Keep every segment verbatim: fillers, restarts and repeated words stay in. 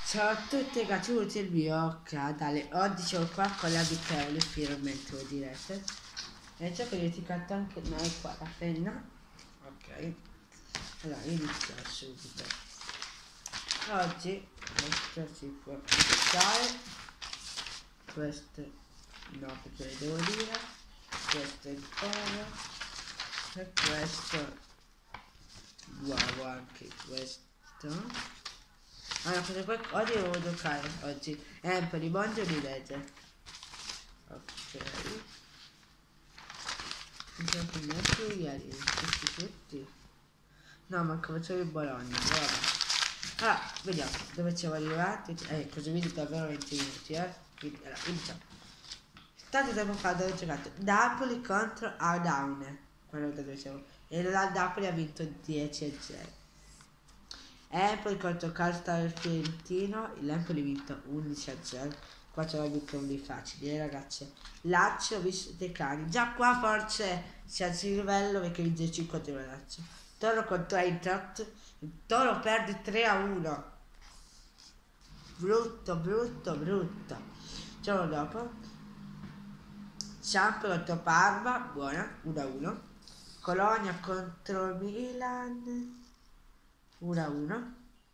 Ciao a tutti ragazzi, questo è il mio canale. Oggi sono qua con la Michele, finalmente lo direte. E ciò che ho dimenticato anche noi qua la penna. Ok. Allora, inizio subito. Oggi questo si può iniziare. Questo no, perché le devo dire. Questo è il pelo. E questo nuovo anche questo. Allora, cosa poi oggi devo giocare oggi. È un po' di mondo di legge. Ok. Mi sono messo ieri questi tutti. No, manca facciamo il Bologna. Allora. Allora, vediamo dove siamo arrivati. Eh, così video davvero venti minuti, eh. Quindi, allora, iniziamo. Tanto tempo fa dove ho giocato Napoli contro Ardaune. Quello dove siamo. E la Napoli ha vinto dieci a zero. Empoli contro Castel Fiorentino, l'Empoli ha vinto undici a zero. Qua c'è la più facili, eh, ragazzi. Lazio visto dei cani. Già qua forse si alza il livello perché vince cinque a zero Lazio. Toro contro Eintracht. Il Toro perde tre a uno. Brutto, brutto, brutto. Giorno dopo. Samp contro Parma, buona, uno a uno. Colonia contro Milan, uno a uno.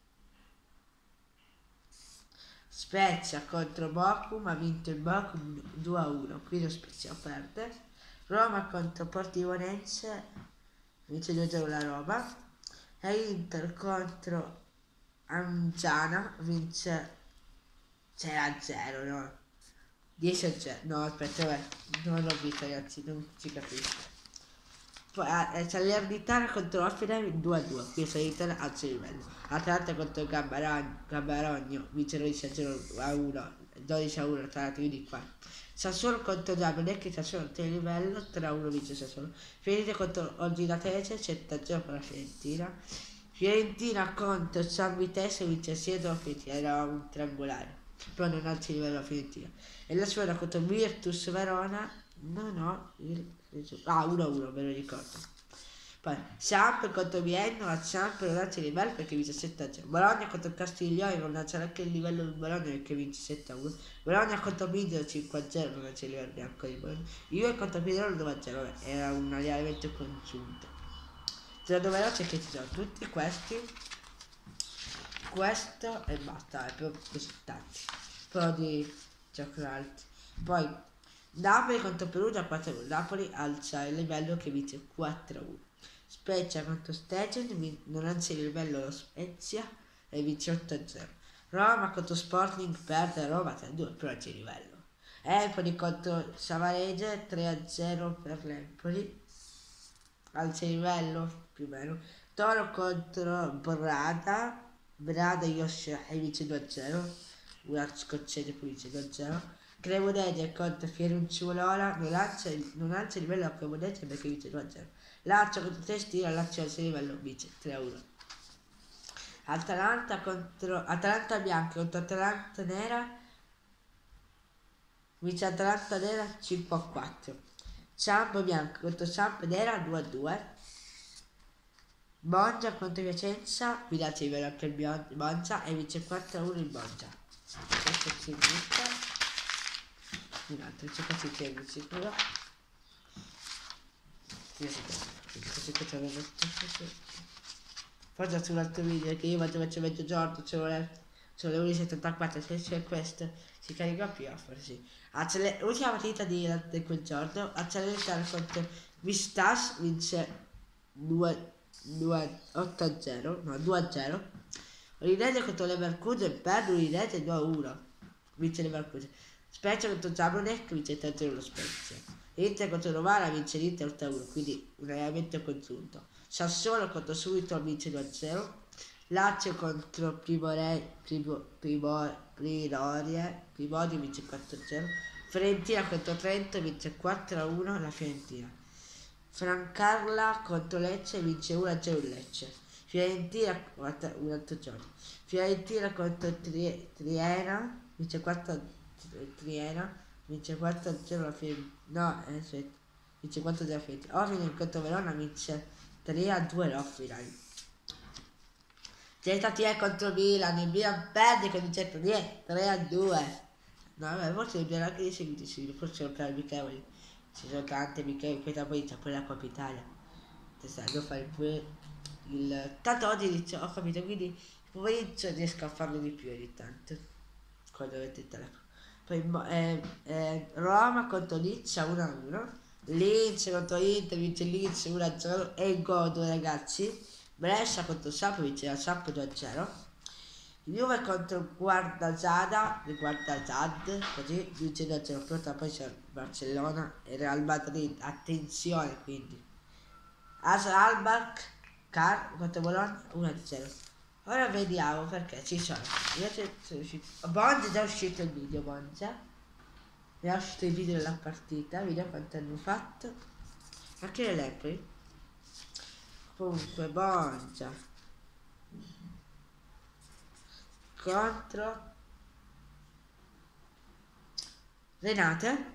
Spezia contro Bochum, ha vinto il Bochum due a uno, qui lo Spezia perde. Roma contro Portimonense, vince due a zero la Roma. E Inter contro Amgiana, vince sei a zero, no? dieci a zero, no aspetta, vabbè, non l'ho visto ragazzi, non si capisce. Poi eh, Salernitana contro Offenheim due a due, qui Salernitana alza il livello. Atalanta contro Gambarogno, Gambarogno vince dodici a zero a uno, dodici a uno Atalanta, quindi qua. Sassuolo contro Giablek, Sassuolo alza il livello, tre a uno vince Sassuolo. Fiorentina contro Ordinatese, sette a zero per la Fiorentina. Fiorentina contro San Vitesse, vince sia della Fiorentina, era un triangolare, però non alza il livello la Fiorentina. E la squadra contro Virtus Verona, no no, il ah, uno a uno, me lo ricordo. Poi Samp contro Vienna, la Samp non alza il livello perché vince sette a zero. Bologna contro Castiglione non alza neanche il livello di Bologna perché vince sette a uno. Bologna contro Middle cinque a zero, non alza il livello neanche di Bologna. Io contro Pinerolo due a zero, vabbè, era un allenamento congiunto. Zero veloce che ci sono tutti questi. Questo e basta, è proprio così tanti. Però di giocare. Poi Napoli contro Perugia quattro a uno. Napoli alza il livello che vince quattro a uno. Spezia contro Stegen non alza il livello lo Spezia e vince otto a zero. Roma contro Sporting perde Roma tre a due, però alza il livello. Empoli contro Savarese tre a zero per l'Empoli, alza il livello più o meno. Toro contro Brada, Brada Yoshi e vince due a zero, una scozzese poi vince due a zero. Cremonese contro Fiorenzuola, non alza, non alza il livello a Cremonese perché vince due a zero. Lazio contro Testina, Lazio alza il livello, vince tre a uno. Atalanta contro Atalanta bianca contro Atalanta nera, vince Atalanta nera cinque a quattro. Samp bianco contro Samp nera due a due. Monza contro Piacenza, qui alza il livello anche il Monza e vince quattro a uno il Monza. Questo si butta. Un altro, c'è quasi tempo sicuro. Io si tempo, così che c'è detto così. Poi già su un altro video che io vado faccio mezzogiorno, ce l'ho uno settantaquattro, se c'è questo si carica più a forse. L'ultima partita di, di quel giorno, Accelerazione contro Vistas vince due otto a zero, no due a zero. Udinese contro Leverkusen perde Udinese due a uno, vince Leverkusen. Spezia contro Zablonec vince tre a zero lo Spezia. Inter contro Novara vince l'Inter otto a uno, quindi un allenamento congiunto. Sassuolo contro Subito vince due a zero. Lazio contro Primore, Primo, Primo, Primorie, Primorie vince quattro a zero. Fiorentina contro Trento vince quattro a uno la Fiorentina. Francarla contro Lecce vince uno a zero il Lecce. Fiorentina un altro giorno. Fiorentina contro Tri, Triena vince quattro a zero. Triena vince quattro a zero la Fiorentina. No, eh, aspetta. Vince quattro a zero la Fiorentina. Offenheim contro Verona vince tre a due l'Offenheim. Z T E contro Milan, il Milan perde con il Z T E tre a due. No, vabbè, forse mi piace anche di seguito, sì, forse sono per amichevoli. Ci sono tante amichevoli, poi poi c'è pure la Coppa Italia. Devo fare pure il... Tanto oggi inizio, ho capito, quindi il pomeriggio riesco a farlo di più ogni tanto. Quando avete il telefono. Poi eh, eh, Roma contro Lecce uno a uno. Lecce contro Inter, vince Lecce uno a zero e godo ragazzi. Brescia contro Samp, vince la Samp due a zero. Juve contro Guardasada, Guardasad, così vince due a zero. Pronto, poi c'è Barcellona e Real Madrid, attenzione quindi. As Albach, Car contro Bologna uno a zero. Ora vediamo perché ci sono. Invece sono uscito. Bonza è già uscito il video, Bonza. È uscito il video della partita, video quanto hanno fatto. Anche le lepri. Comunque Bonza contro Renate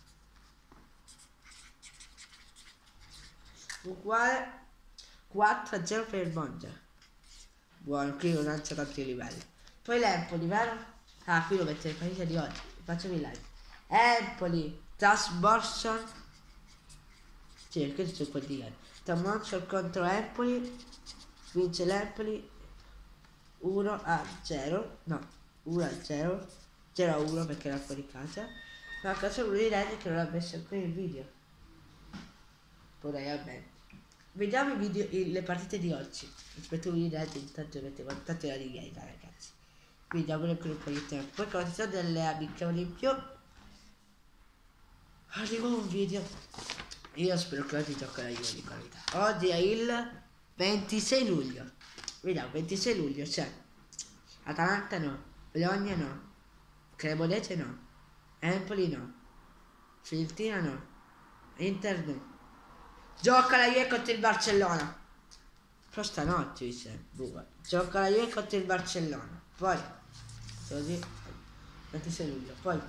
uguale quattro a zero per il Bonza. Buono, qui non alza tanti livelli. Poi l'Empoli, vero? Ah, qui lo metto le partite di oggi. Facciamo il live. Empoli, Tas Borson. Sì, questi sono quelli di ieri. Tamonso contro Empoli. Vince l'Empoli uno a zero. No, uno a zero. zero a uno perché era fuori casa. Manca solo lui di che non l'ha messo qui il video. Poi dai, vabbè. Vediamo i video, i, le partite di oggi. Aspetto un video, intanto avete guardato la richiesta ragazzi. Quindi diamole con un po' di tempo. Poi quando ci sono delle amichevoli in più arriva un video. Io spero che oggi giocherò io di qualità. Oggi è il ventisei luglio. Vediamo, ventisei luglio c'è Atalanta no, Bologna no, Cremonese no, Empoli no, Fiorentina no, Inter no. Gioca la Juve contro il Barcellona. Però stanotte dice, gioca la Juve contro il Barcellona. Poi, così, ventisei luglio. Poi,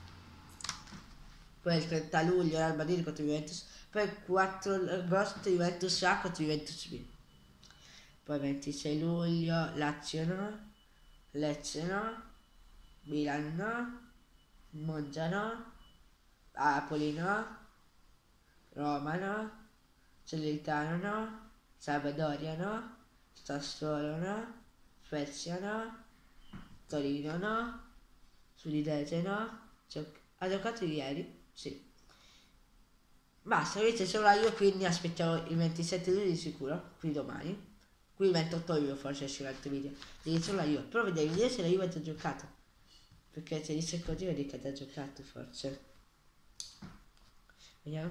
poi il trenta luglio Real Madrid contro Juventus. Poi il quattro agosto Juventus A contro Juventus B. Poi ventisei luglio Lazio no, Lecce no, Milan no, Monza no, Napoli no, Roma no, Salernitano no, Sampdoria no, Sassuolo no, Spezia no, Torino no, Udinese no. Gioc ha giocato ieri? Sì. Basta, invece solo io, quindi aspettiamo il ventisette luglio di sicuro, qui domani. Qui il ventotto luglio forse esce l'altro video. Devi solo io. Però vedete vedere se la Juve ha giocato. Perché se dice così vedi che ha giocato forse. Vediamo.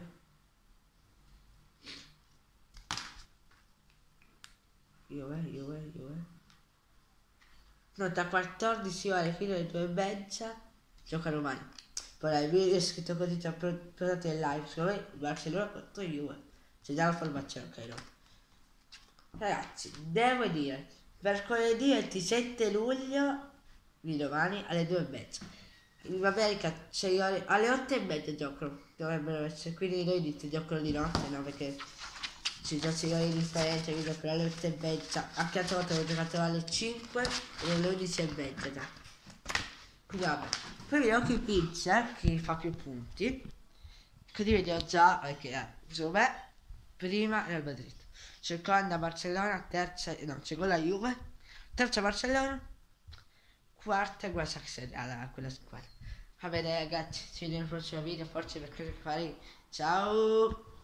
Juve, Juve, Juve. No, da quattordici ore fino alle due e mezza gioca domani. Poi il video è scritto così, già portate il live. Secondo me Barcellona contro Juve. C'è già la formazione, ok no? Ragazzi, devo dire, mercoledì ventisette luglio di domani alle due e mezza. In America sei ore, alle otto e mezza giocano, dovrebbero essere, quindi noi dite giocano di notte, no? Perché ci sono sei ore di differenza, quindi giocano alle otto e mezza, anche altre volte ho giocato alle cinque e alle undici e mezza già. Quindi vabbè, poi vediamo chi vince, chi fa più punti, così vediamo già, perché eh, secondo me, prima Real Madrid. Seconda Barcellona, terza, no, seconda Juve, terza Barcellona, quarta Guasax, alla quella squadra. Va bene ragazzi, ci vediamo nel prossimo video, forse per cosa fare. Ciao!